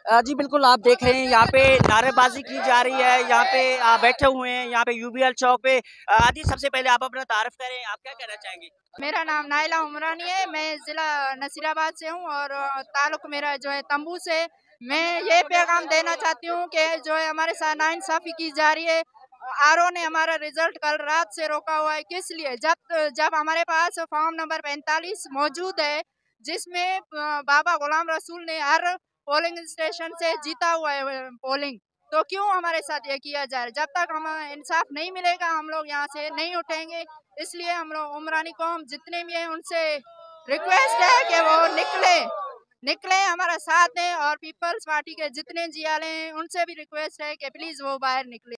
जी बिल्कुल, आप देख रहे हैं यहाँ पे नारेबाज़ी की जा रही है, यहाँ पे बैठे हुए हैं, यहाँ पे यूबीएल चौक पे। जी सबसे पहले आप अपना तारुफ करें, आप क्या कहना चाहेंगी? मेरा नाम नाइला उमरानी है। मैं ज़िला नसीराबाद से हूँ और ताल्लुक़ मेरा जो है तंबू से। मैं ये पैगाम देना चाहती हूँ कि जो है हमारे साथ नाइंसाफ़ी की जा रही है। आरओ ने हमारा रिज़ल्ट कल रात से रोका हुआ है। किस लिए? जब हमारे पास फॉर्म नंबर 45 मौजूद है, जिसमें बाबा गुलाम रसूल ने हर पोलिंग स्टेशन से जीता हुआ है पोलिंग। तो क्यों हमारे साथ ये किया जा रहा है? जब तक हमें इंसाफ नहीं मिलेगा, हम लोग यहाँ से नहीं उठेंगे। इसलिए हम लोग उमरानी कौम जितने भी हैं उनसे रिक्वेस्ट है कि वो निकले हमारा साथ दें, और पीपल्स पार्टी के जितने जियाले हैं उनसे भी रिक्वेस्ट है कि प्लीज़ वो बाहर निकले।